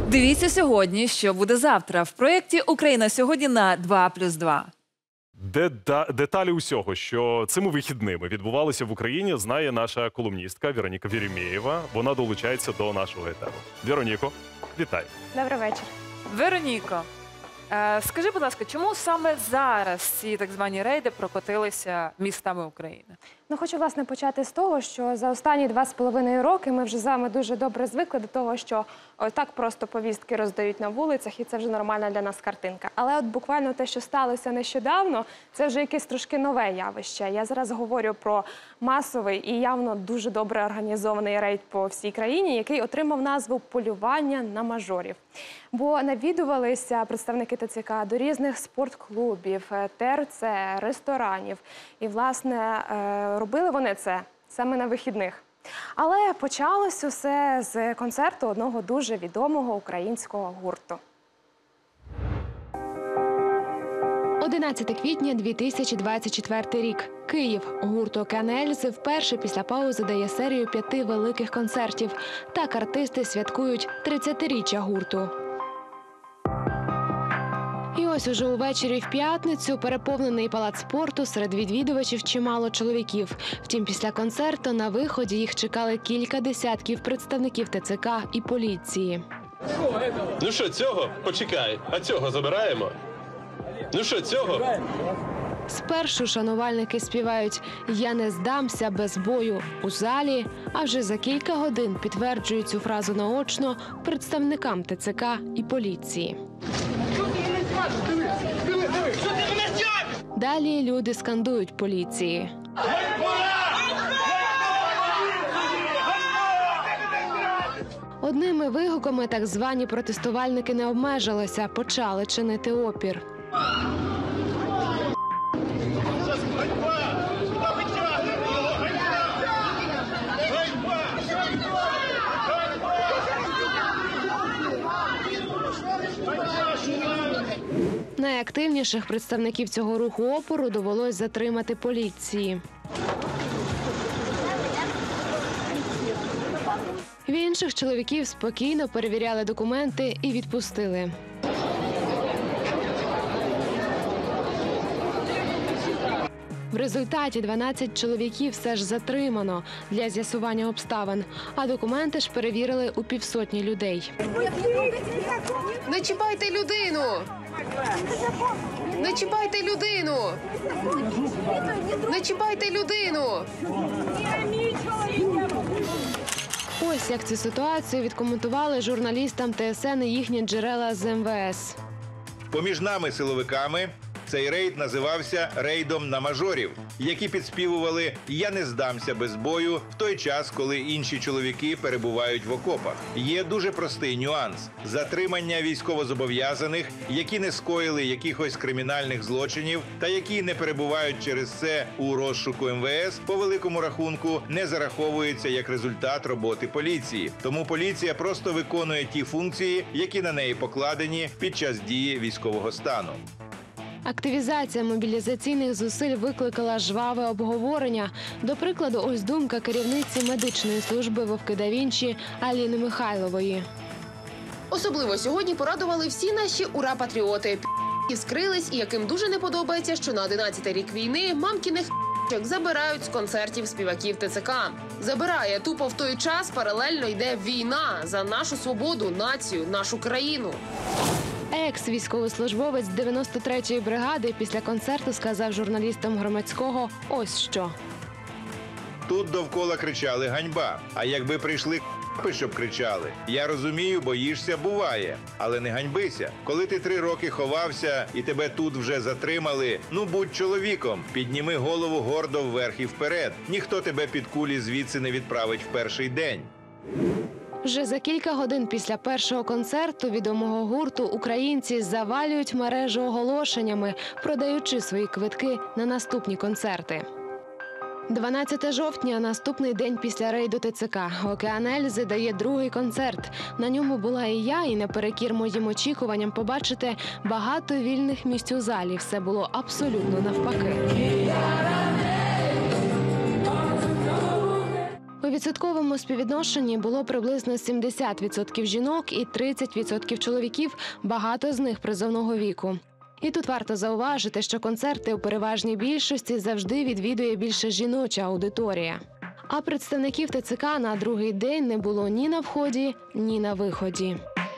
Дивіться сьогодні, що буде завтра в проєкті «Україна сьогодні» на 2+2. Деталі усього, що цими вихідними відбувалося в Україні, знає наша колумністка Вероніка Веремєєва. Вона долучається до нашого етеру. Вероніко, вітай. Добрий вечір. Вероніко, скажи, будь ласка, чому саме зараз ці так звані рейди прокотилися містами України? Хочу, власне, почати з того, що за останні 2,5 роки ми вже з вами дуже добре звикли до того, що так просто повістки роздають на вулицях, і це вже нормальна для нас картинка. Але от буквально те, що сталося нещодавно, це вже якесь трошки нове явище. Я зараз говорю про масовий і явно дуже добре організований рейд по всій країні, який отримав назву «Полювання на мажорів». Бо навідувалися представники ТЦК до різних спортклубів, ТРЦ, ресторанів. І, власне, робили вони це саме на вихідних. Але почалось усе з концерту одного дуже відомого українського гурту. 11 квітня 2024 рік. Київ. Гурт «Океан Ельзи» вперше після паузи дає серію 5 великих концертів. Так артисти святкують 30-річчя гурту. І ось уже увечері в п'ятницю переповнений палац спорту, серед відвідувачів чимало чоловіків. Втім, після концерту на виході їх чекали кілька десятків представників ТЦК і поліції. Ну що, цього? Почекай. А цього забираємо? Ну що, цього? Спершу шанувальники співають «Я не здамся без бою» у залі, а вже за кілька годин підтверджують цю фразу наочно представникам ТЦК і поліції. Далі люди скандують поліції. Одними вигуками так звані протестувальники не обмежилися, почали чинити опір. Найактивніших представників цього руху опору довелось затримати поліції. В інших чоловіків спокійно перевіряли документи і відпустили. В результаті 12 чоловіків все ж затримано для з'ясування обставин, а документи ж перевірили у півсотні людей. Не чіпайте людину! Не чіпайте людину! Не чіпайте людину! Ось як цю ситуацію відкоментували журналістам ТСН і їхні джерела з МВС. Поміж нами, силовиками, цей рейд називався «Рейдом на мажорів», які підспівували «Я не здамся без бою» в той час, коли інші чоловіки перебувають в окопах. Є дуже простий нюанс – затримання військовозобов'язаних, які не скоїли якихось кримінальних злочинів та які не перебувають через це у розшуку МВС, по великому рахунку не зараховується як результат роботи поліції. Тому поліція просто виконує ті функції, які на неї покладені під час дії військового стану. Активізація мобілізаційних зусиль викликала жваве обговорення. До прикладу, ось думка керівниці медичної служби «Вовки да Вінчі» Аліни Михайлової. Особливо сьогодні порадували всі наші ура-патріоти. І скрились, і яким дуже не подобається, що на 11-й рік війни мамкіних забирають з концертів співаків ТЦК. Забирає тупо в той час, паралельно йде війна за нашу свободу, націю, нашу країну. Екс-військовослужбовець 93-ї бригади після концерту сказав журналістам Громадського ось що. Тут довкола кричали «Ганьба», а якби прийшли щоб кричали. Я розумію, боїшся, буває, але не ганьбися. Коли ти 3 роки ховався і тебе тут вже затримали, ну будь чоловіком, підніми голову гордо вверх і вперед. Ніхто тебе під кулі звідси не відправить в перший день. Вже за кілька годин після першого концерту відомого гурту українці завалюють мережу оголошеннями, продаючи свої квитки на наступні концерти. 12 жовтня – наступний день після рейду ТЦК. «Океан Ельзи» дає другий концерт. На ньому була і я, і наперекір моїм очікуванням побачити багато вільних місць у залі. Все було абсолютно навпаки. У відсотковому співвідношенні було приблизно 70% жінок і 30% чоловіків, багато з них призовного віку. І тут варто зауважити, що концерти у переважній більшості завжди відвідує більше жіноча аудиторія. А представників ТЦК на другий день не було ні на вході, ні на виході.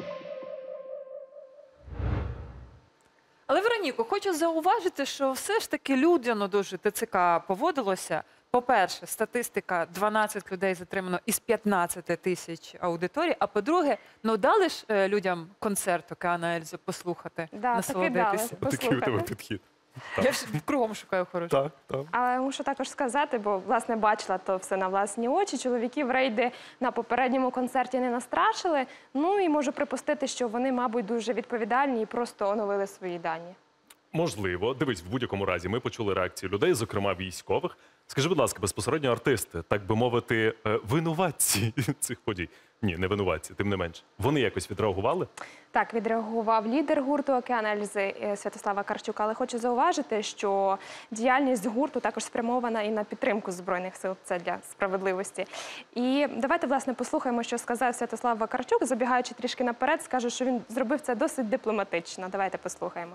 Але, Вероніко, хочу зауважити, що все ж таки людяно дуже ТЦК поводилося. По-перше, статистика 12 людей затримано із 15 тисяч аудиторій. А по-друге, ну дали ж людям концерт Океана Ельзи послухати, Да, таки дали. насолодитися. Такий у тебе підхід. Я ж кругом шукаю хороше. Так, так. Але мушу також сказати, бо власне бачила то все на власні очі. Чоловіків рейди на попередньому концерті не настрашили. Ну і можу припустити, що вони, мабуть, дуже відповідальні і просто оновили свої дані. Можливо. Дивись, в будь-якому разі ми почули реакцію людей, зокрема військових. Скажи, будь ласка, безпосередньо артисти, так би мовити, винуватці цих подій. Ні, не винуватці, тим не менше. Вони якось відреагували? Так, відреагував лідер гурту «Океан Ельзи» Святослав Вакарчук. Але хочу зауважити, що діяльність гурту також спрямована і на підтримку Збройних сил. Це для справедливості. І давайте, власне, послухаємо, що сказав Святослав Вакарчук. Забігаючи трішки наперед, скажу, що він зробив це досить дипломатично. Давайте послухаємо.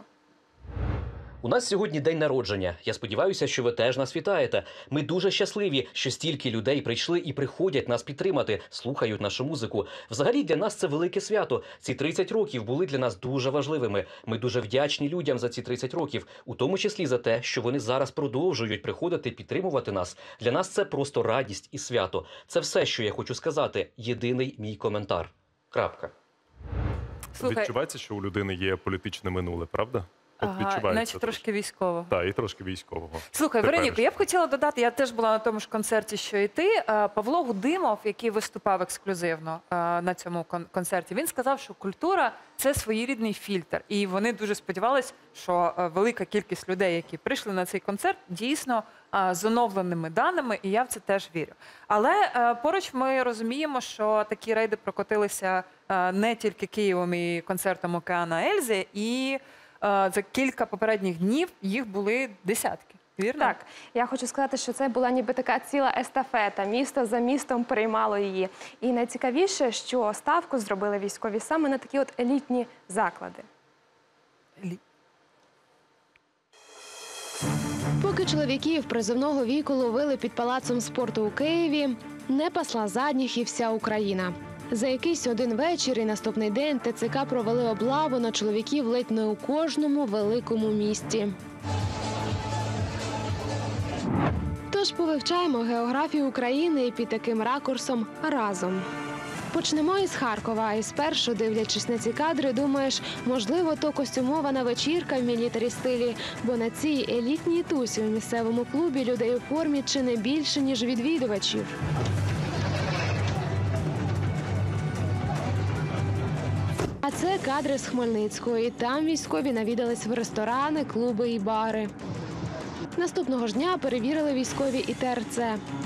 У нас сьогодні день народження. Я сподіваюся, що ви теж нас вітаєте. Ми дуже щасливі, що стільки людей прийшли і приходять нас підтримати, слухають нашу музику. Взагалі для нас це велике свято. Ці 30 років були для нас дуже важливими. Ми дуже вдячні людям за ці 30 років, у тому числі за те, що вони зараз продовжують приходити підтримувати нас. Для нас це просто радість і свято. Це все, що я хочу сказати. Єдиний мій коментар. Крапка. Слухай, Відчувається, що у людини є політичне минуле, правда? От ага, відчувається наче трошки військово. Так, і трошки військового. Слухай, Вероніко, я б хотіла додати, я теж була на тому ж концерті, що і ти. Павло Гудимов, який виступав ексклюзивно на цьому концерті, він сказав, що культура – це своєрідний фільтр. І вони дуже сподівалися, що велика кількість людей, які прийшли на цей концерт, дійсно з оновленими даними, і я в це теж вірю. Але поруч ми розуміємо, що такі рейди прокотилися не тільки Києвом і концертом Океана Ельзи, і за кілька попередніх днів їх були десятки. Вірно? Так, я хочу сказати, що це була ніби така ціла естафета. Місто за містом приймало її. І найцікавіше, що ставку зробили військові саме на такі от елітні заклади. Поки чоловіків призовного віку ловили під палацом спорту у Києві, не пасла задніх і вся Україна. За якийсь один вечір і наступний день ТЦК провели облаву на чоловіків ледь не у кожному великому місті. Тож повивчаємо географію України і під таким ракурсом разом. Почнемо із Харкова. І спершу, дивлячись на ці кадри, думаєш, можливо, то костюмована вечірка в мілітарі-стилі, бо на цій елітній тусі у місцевому клубі людей у формі чи не більше, ніж відвідувачів. А це кадри з Хмельницького. І там військові навідались в ресторани, клуби і бари. Наступного ж дня перевірили військові і ТРЦ.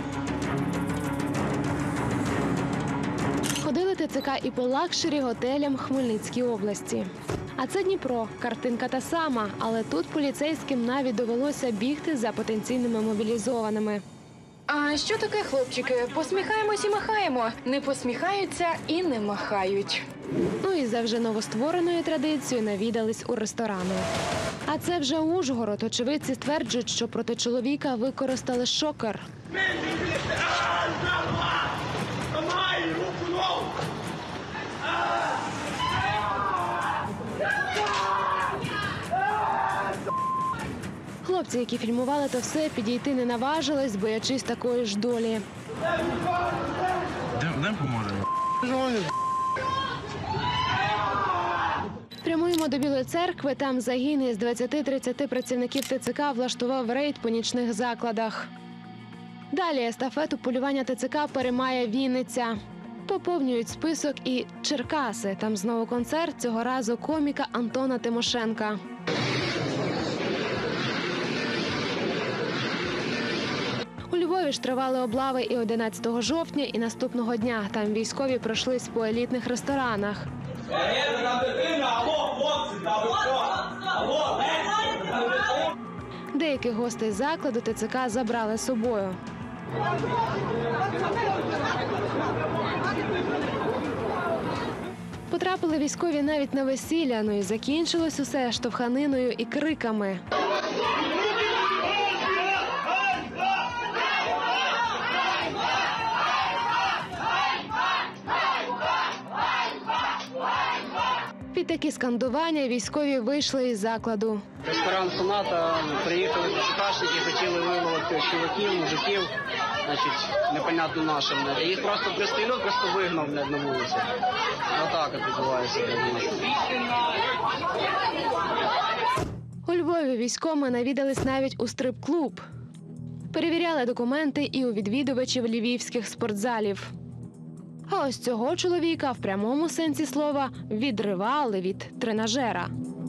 Ходили ТЦК і по лакшері готелям Хмельницькій області. А це Дніпро. Картинка та сама, але тут поліцейським навіть довелося бігти за потенційними мобілізованими. А що таке, хлопчики? Посміхаємось і махаємо. Не посміхаються і не махають. Ну і за вже новоствореною традицією навідались у ресторани. А це вже Ужгород. Очевидці стверджують, що проти чоловіка використали шокер. Хлопці, які фільмували то все, підійти не наважились, боячись такої ж долі. Де поможемо? Прямуємо до Білої церкви. Там загін із 20-30 працівників ТЦК влаштував рейд по нічних закладах. Далі естафету полювання ТЦК переймає Вінниця. Поповнюють список і Черкаси. Там знову концерт, цього разу коміка Антона Тимошенка. У Львові ж тривали облави і 11 жовтня, і наступного дня. Там військові пройшлись по елітних ресторанах. Деяких гостей закладу ТЦК забрали з собою. Потрапили військові навіть на весілля, ну і закінчилось усе штовханиною і криками. Під такі скандування військові вийшли із закладу. Ресторан «Соната», приїхали ТЦКшники, хотіли виволокти чоловіків, мужиків, значить, непонятно нашим. Їх просто пристрілив, просто вигнав на вулицю. Отак от відбувається. У Львові військові навідались навіть у стрип-клуб. Перевіряли документи і у відвідувачів львівських спортзалів. А ось цього чоловіка в прямому сенсі слова відривали від тренажера.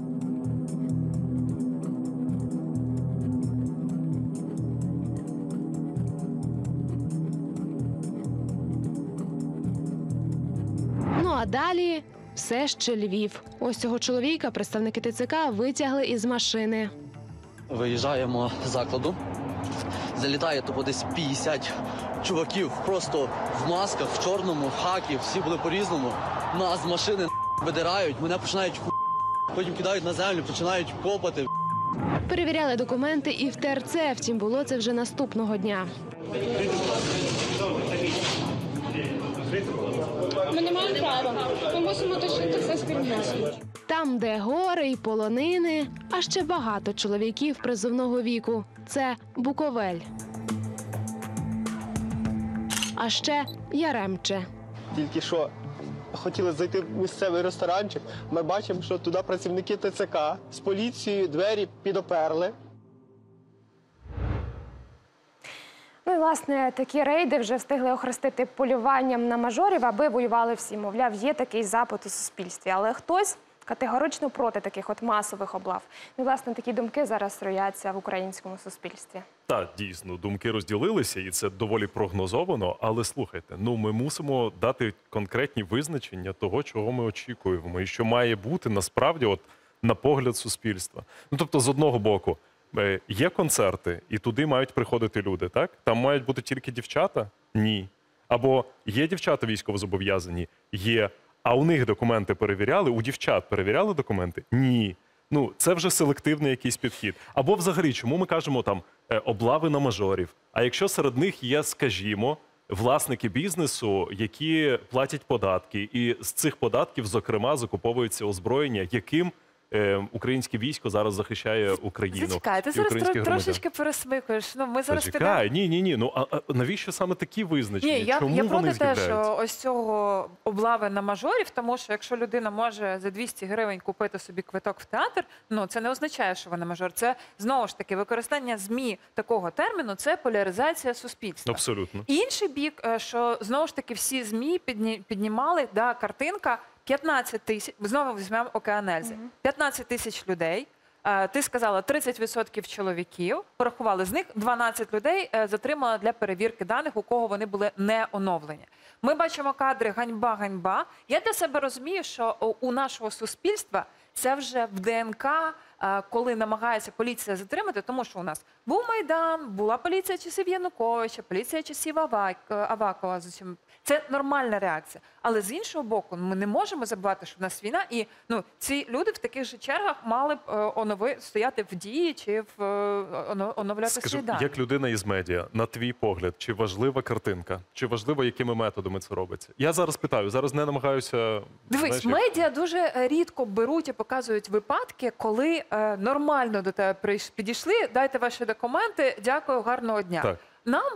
Ну а далі все ще Львів. Ось цього чоловіка представники ТЦК витягли із машини. Виїжджаємо з закладу. Залітає тупо десь 50 чуваків просто в масках, в чорному, в хакі, всі були по-різному. Нас з машини видирають, мене починають потім кидають на землю, починають копати. Перевіряли документи і в ТРЦ, втім було це вже наступного дня. Ми не маємо права. Ми мусимо точити це спільною. Там, де гори й полонини, а ще багато чоловіків призовного віку. Це Буковель. А ще Яремче. Тільки що хотіли зайти в місцевий ресторанчик, ми бачимо, що туди працівники ТЦК з поліцією двері підоперли. Ну і, власне, такі рейди вже встигли охрестити полюванням на мажорів, аби воювали всі. Мовляв, є такий запит у суспільстві. Але хтось категорично проти таких от масових облав. Ну, і, власне, такі думки зараз рояться в українському суспільстві. Так, дійсно, думки розділилися, і це доволі прогнозовано. Але слухайте, ну ми мусимо дати конкретні визначення того, чого ми очікуємо, і що має бути насправді, от на погляд суспільства. Ну тобто, з одного боку, є концерти, і туди мають приходити люди, так? Там мають бути тільки дівчата? Ні. Або є дівчата військовозобов'язані? Є. А у них документи перевіряли? У дівчат перевіряли документи? Ні. Ну, це вже селективний якийсь підхід. Або взагалі, чому ми кажемо там облави на мажорів? А якщо серед них є, скажімо, власники бізнесу, які платять податки, і з цих податків, зокрема, закуповується озброєння, яким українське військо зараз захищає Україну. Зачекай, ти зараз трошечки пересмикуєш. Ну, ми зараз Зачекай, ні. Ну, а навіщо саме такі визначення? Ні, Чому я вони проти те, з'являються? що ось цього облави на мажорів, тому що якщо людина може за 200 гривень купити собі квиток в театр, ну це не означає, що вона мажор. Це, знову ж таки, використання ЗМІ такого терміну – це поляризація суспільства. Абсолютно. Інший бік, що, знову ж таки, всі ЗМІ піднімали, да, картинка, 15 тисяч, знову візьмемо Океан Ельзи, 15 тисяч людей, ти сказала 30% чоловіків, порахували, з них 12 людей затримали для перевірки даних, у кого вони були не оновлені. Ми бачимо кадри ганьба. Я для себе розумію, що у нашого суспільства це вже в ДНК, коли намагається поліція затримати, тому що у нас був Майдан, була поліція часів Януковича, поліція часів Авакова. Це нормальна реакція. Але з іншого боку, ми не можемо забувати, що в нас війна, і ці люди в таких же чергах мали б стояти в дії чи оновляти свої дані. Як людина із медіа, на твій погляд, чи важлива картинка? Чи важливо, якими методами це робиться? Я зараз питаю, зараз не намагаюся... Дивись, медіа дуже рідко беруть і показують випадки, коли нормально до тебе підійшли, дайте ваші документи, дякую, гарного дня. Так. Нам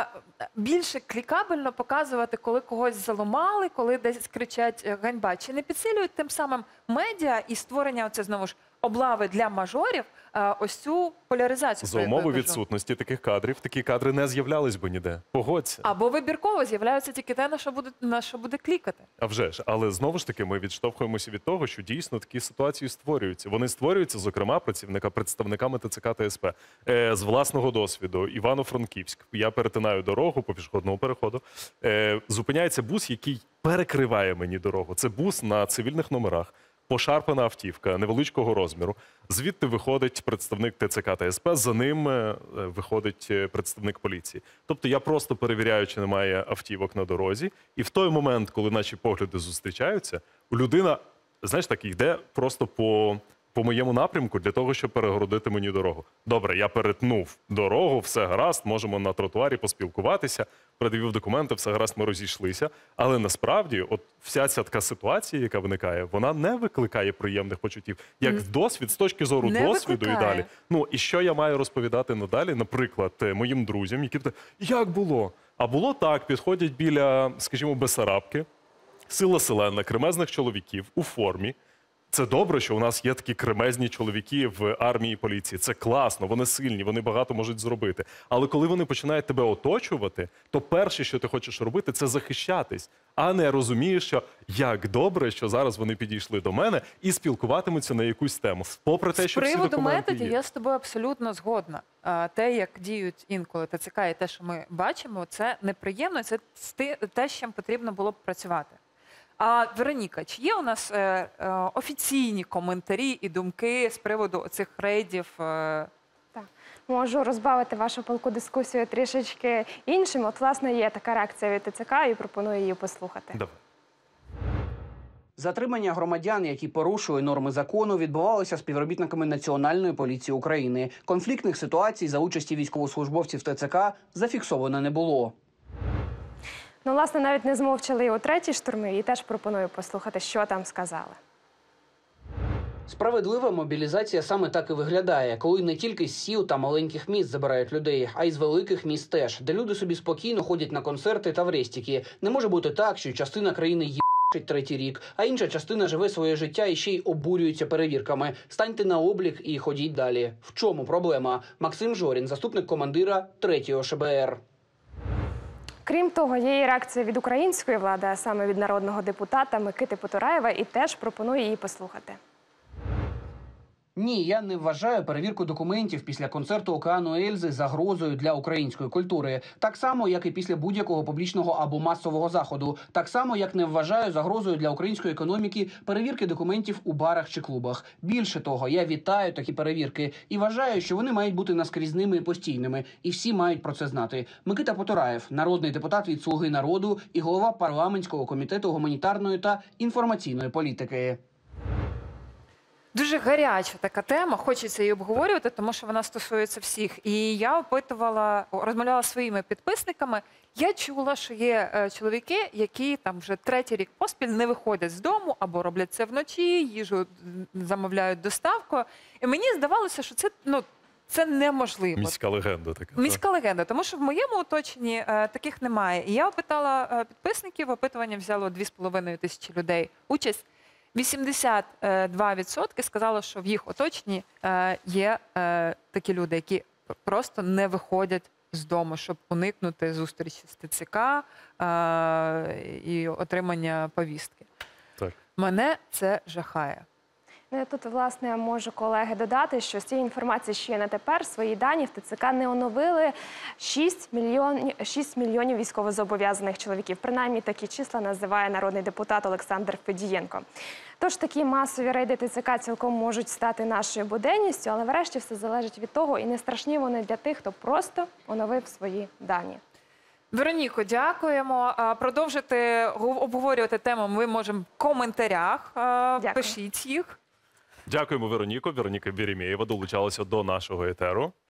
більше клікабельно показувати, коли когось заламали, коли десь кричать ганьба. Чи не підсилюють тим самим медіа і створення, оце знову ж, облави для мажорів, ось цю поляризацію? За умови відсутності таких кадрів, такі кадри не з'являлись би ніде. Погодься. Або вибірково з'являються тільки те, на що буде клікати. А вже ж. Але знову ж таки ми відштовхуємося від того, що дійсно такі ситуації створюються. Вони створюються, зокрема, представниками ТЦК та СП. З власного досвіду, Івано-Франківськ. Я перетинаю дорогу по пішохідному переходу. Зупиняється бус, який перекриває мені дорогу. Це бус на цивільних номерах. пошарпана автівка невеличкого розміру. Звідти виходить представник ТЦК та СП, за ним виходить представник поліції. Тобто я просто перевіряю, чи немає автівок на дорозі, і в той момент, коли наші погляди зустрічаються, людина, знаєш, так, йде просто по моєму напрямку для того, щоб перегородити мені дорогу. Добре, я перетнув дорогу, все гаразд, можемо на тротуарі поспілкуватися, пред'явив документи, все гаразд, ми розійшлися. Але насправді, от вся ця така ситуація, яка виникає, вона не викликає приємних почуттів. Як досвід, з точки зору Не досвіду викликає. і далі. Ну, і що я маю розповідати надалі, наприклад, моїм друзям, які питають, як було? А було так, підходять біля, скажімо, Бесарабки, сила селена, кремезних чоловіків у формі. Це добре, що у нас є такі кремезні чоловіки в армії і поліції. Це класно, вони сильні, вони багато можуть зробити. Але коли вони починають тебе оточувати, то перше, що ти хочеш робити, це захищатись, а не розумієш, що як добре, що зараз вони підійшли до мене і спілкуватимуться на якусь тему. Попри те, З що всі приводу документи методів є. я з тобою абсолютно згодна. Те, як діють інколи ТЦК і те, що ми бачимо, це неприємно, це те, з чим потрібно було б працювати. А, Вероніка, чи є у нас офіційні коментарі і думки з приводу цих рейдів? Можу розбавити вашу палку дискусію трішечки іншим. От, власне, є така реакція від ТЦК і пропоную її послухати. Давай. Затримання громадян, які порушують норми закону, відбувалося співробітниками Національної поліції України. Конфліктних ситуацій за участі військовослужбовців ТЦК зафіксовано не було. Ну, власне, навіть не змовчали і у третій штурмі, і теж пропоную послухати, що там сказали. Справедлива мобілізація саме так і виглядає, коли не тільки з сіл та маленьких міст забирають людей, а й з великих міст теж, де люди собі спокійно ходять на концерти та в рестіки. Не може бути так, що частина країни їбачить третій рік, а інша частина живе своє життя і ще й обурюється перевірками. Станьте на облік і ходіть далі. В чому проблема? Максим Жорін, заступник командира 3-го ШБР. Крім того, є і реакція від української влади, а саме від народного депутата Микити Потураєва, і теж пропоную її послухати. Ні, я не вважаю перевірку документів після концерту Океану Ельзи загрозою для української культури. Так само, як і після будь-якого публічного або масового заходу. Так само, як не вважаю загрозою для української економіки перевірки документів у барах чи клубах. Більше того, я вітаю такі перевірки і вважаю, що вони мають бути наскрізними і постійними. І всі мають про це знати. Микита Потураєв, народний депутат від «Слуги народу» і голова парламентського комітету гуманітарної та інформаційної політики. Дуже гаряча така тема, хочеться її обговорювати, тому що вона стосується всіх. І я розмовляла зі своїми підписниками. Я чула, що є чоловіки, які там вже третій рік поспіль не виходять з дому або роблять це вночі, їжу замовляють доставку. І мені здавалося, що це неможливо. Міська легенда така. Міська легенда, тому що в моєму оточенні таких немає. І я опитала підписників, опитування взяло 2,5 тисячі людей участь. 82% сказали, що в їх оточенні є такі люди, які просто не виходять з дому, щоб уникнути зустрічі з ТЦК і отримання повістки. Так. Мене це жахає. Ну, тут, власне, можу, колеги, додати, що з цієї інформації, що є на тепер, свої дані в ТЦК не оновили 6 мільйонів військовозобов'язаних чоловіків. Принаймні, такі числа називає народний депутат Олександр Федієнко. Тож такі масові рейди ТЦК цілком можуть стати нашою буденністю, але врешті все залежить від того, і не страшні вони для тих, хто просто оновив свої дані. Вероніко, дякуємо. Продовжити обговорювати тему ми можемо в коментарях. Пишіть їх. Дякуємо, Вероніко. Вероніка Вєремєєва долучалася до нашого етеру.